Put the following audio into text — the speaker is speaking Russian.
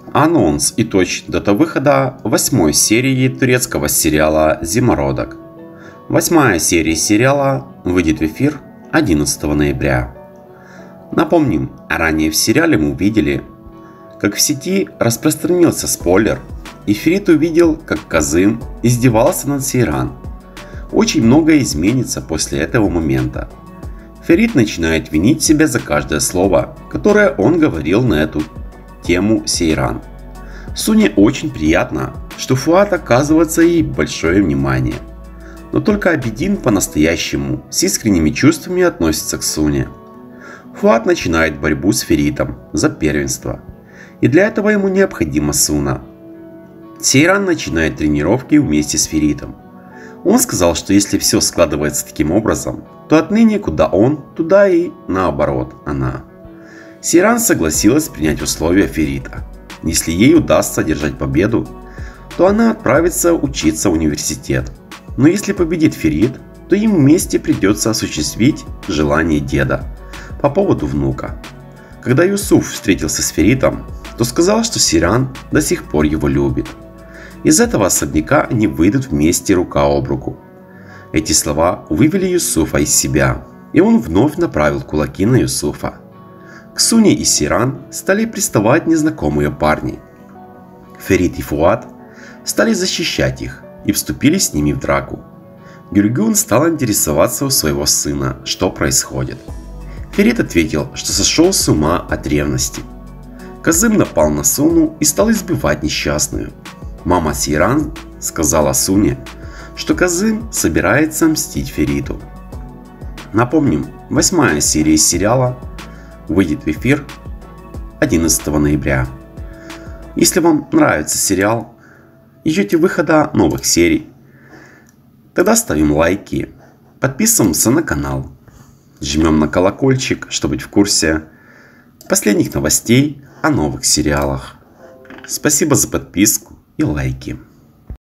Анонс и точная дата выхода 8 серии турецкого сериала «Зимородок». 8 серия сериала выйдет в эфир 11 ноября. Напомним, ранее в сериале мы увидели, как в сети распространился спойлер, и Ферит увидел, как Казым издевался над Сейран. Очень многое изменится после этого момента. Ферит начинает винить себя за каждое слово, которое он говорил на эту тему Сейран. Суне очень приятно, что Фуад оказывается ей большое внимание. Но только Абидин по-настоящему с искренними чувствами относится к Суне. Фуад начинает борьбу с Феритом за первенство, и для этого ему необходима Суна. Сейран начинает тренировки вместе с Феритом. Он сказал, что если все складывается таким образом, то отныне куда он, туда и наоборот она. Сейран согласилась принять условия Ферита. Если ей удастся одержать победу, то она отправится учиться в университет. Но если победит Ферит, то им вместе придется осуществить желание деда по поводу внука. Когда Юсуф встретился с Феритом, то сказал, что Сейран до сих пор его любит. Из этого особняка они выйдут вместе рука об руку. Эти слова вывели Юсуфа из себя, и он вновь направил кулаки на Юсуфа. К Суне и Сейран стали приставать незнакомые парни. Ферит и Фуад стали защищать их и вступили с ними в драку. Гюльгун стал интересоваться у своего сына, что происходит. Ферит ответил, что сошел с ума от ревности. Казым напал на Суну и стал избивать несчастную. Мама Сейран сказала Суне, что Казым собирается мстить Фериту. Напомним, 8 серия сериала выйдет в эфир 11 ноября. Если вам нравится сериал и ждете выхода новых серий, тогда ставим лайки, подписываемся на канал, жмем на колокольчик, чтобы быть в курсе последних новостей о новых сериалах. Спасибо за подписку и лайки.